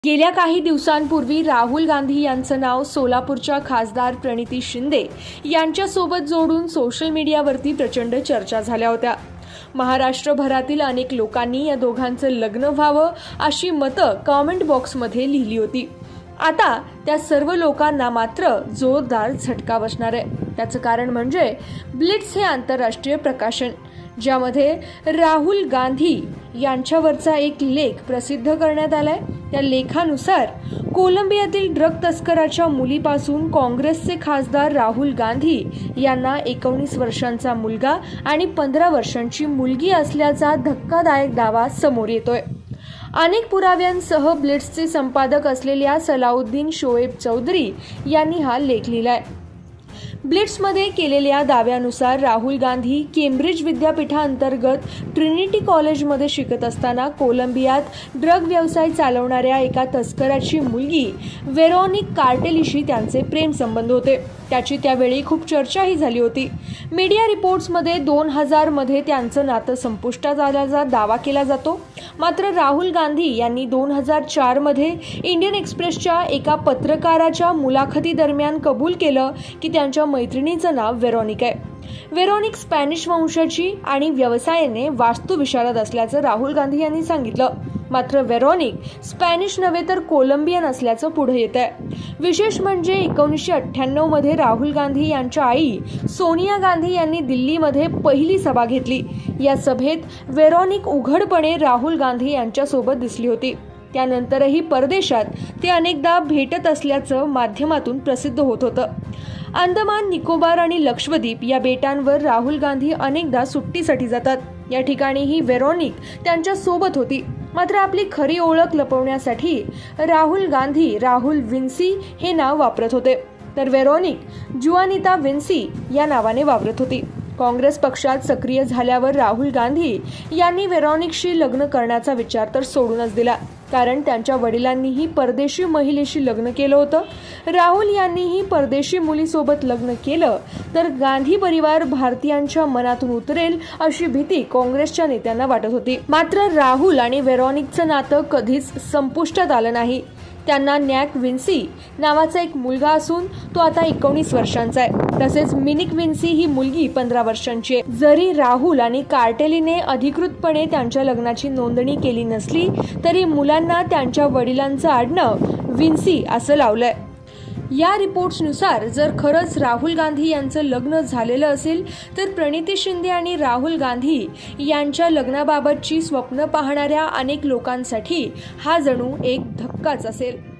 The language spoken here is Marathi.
गेल्या काही दिवसांपूर्वी राहुल गांधी यांचं नाव सोलापूरच्या खासदार प्रणिती शिंदे यांच्यासोबत जोडून सोशल मीडियावरती प्रचंड चर्चा झाल्या होत्या। महाराष्ट्रभरातील अनेक लोकांनी या दोघांचं लग्न व्हावं अशी मतं कमेंट बॉक्समध्ये लिहिली होती। आता त्या सर्व लोकांना मात्र जोरदार झटका बसणार आहे। त्याचं कारण म्हणजे ब्लिट्स हे आंतरराष्ट्रीय प्रकाशन, ज्यामध्ये राहुल गांधी यांच्यावरचा एक लेख प्रसिद्ध करण्यात आलाय। त्या लेखानुसार कोलंबियातील ड्रग तस्कराच्या मुलीपासून काँग्रेसचे खासदार राहुल गांधी यांना 19 वर्षांचा मुलगा आणि 15 वर्षांची मुलगी असल्याचा धक्कादायक दावा समोर येतोय। अनेक पुराव्यांसह ब्लिट्सचे संपादक असलेल्या सलाउद्दीन शोएब चौधरी यांनी हा लेख लिहिलाय। ब्लिट्समध्ये केलेल्या दाव्यानुसार राहुल गांधी केम्ब्रिज विद्यापीठाअंतर्गत ट्रिनिटी कॉलेजमध्ये शिकत असताना कोलंबियात ड्रग व्यवसाय चालवणाऱ्या एका तस्कराची मुलगी वेरोनिक कार्टेलीशी त्यांचे प्रेम संबंध होते। त्याची त्यावेळी खूप चर्चाही झाली होती। मीडिया रिपोर्ट्समध्ये 2000 मध्ये त्यांचं नातं संपुष्टात आल्याचा दावा केला जातो। मात्र राहुल गांधी यांनी 2004 मध्ये इंडियन एक्सप्रेसच्या एका पत्रकाराच्या मुलाखतीदरम्यान कबूल केलं की त्यांच्या मैत्रिणीचं नाव वेरोनिक आहे। वेरोनिक स्पॅनिश वंशाची आणि व्यवसायाने वास्तुविशारद असल्याचं राहुल गांधी यांनी सांगितलं। मात्र वेरोनिक स्पॅनिश नव्हे तर कोलंबियन असल्याचं पुढे येत आहे। विशेष म्हणजे 1998 मध्ये राहुल गांधी यांच्या आई सोनिया गांधी यांनी दिल्लीमध्ये पहिली सभा घेतली। या सभेत वेरोनिक उघडपणे राहुल गांधी यांच्यासोबत दिसली होती। त्यानंतरही परदेशात ते अनेकदा भेटत असल्याचं माध्यमातून प्रसिद्ध होत होतं। अंदमान, निकोबार आणि लक्षद्वीप या बेटांवर राहुल गांधी अनेकदा सुट्टीसाठी जातात। या ठिकाणीही वेरोनिक त्यांच्या सोबत होती। मात्र आपली खरी ओळख लपवण्यासाठी राहुल गांधी राहुल विन्सी हे नाव वापरत होते, तर वेरोनिक जुआनिता विन्सी या नावाने वापरत होती। काँग्रेस पक्षात सक्रिय झाल्यावर राहुल गांधी यांनी वेरोनिकशी लग्न करण्याचा विचार तर सोडूनच दिला, कारण त्यांच्या वडिलांनीही परदेशी महिलेशी लग्न केलं होतं। राहुल यांनीही परदेशी मुलीसोबत लग्न केलं तर गांधी परिवार भारतीयांच्या मनातून उतरेल अशी भीती काँग्रेसच्या नेत्यांना वाटत होती। मात्र राहुल आणि वेरोनिकचं नातं कधीच संपुष्टात आलं नाही। त्यांना नॅक विन्सी नावाचा एक मुलगा असून तो आता 19 वर्षांचा आहे। तसेच मिनिक विन्सी ही मुलगी 15 वर्षांची आहे। जरी राहुल आणि कार्टेलीने अधिकृतपणे त्यांच्या लग्नाची नोंदणी केली नसली तरी मुलांना त्यांच्या वडिलांचं आडनाव विन्सी असं लावलंय। या रिपोर्ट्सनुसार जर खरंच राहुल गांधी यांचं लग्न झालेलं असेल तर प्रणिती शिंदे आणि राहुल गांधी यांच्या लग्नाबाबतची स्वप्न पाहणाऱ्या अनेक लोकांसाठी हा जणू एक धक्काच असेल।